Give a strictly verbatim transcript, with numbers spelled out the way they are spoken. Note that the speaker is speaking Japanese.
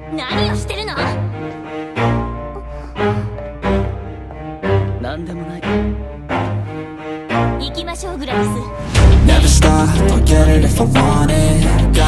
何をしてるの？ なんでもない。 行きましょうグラディス。 Never stop, I'll get it if I want it.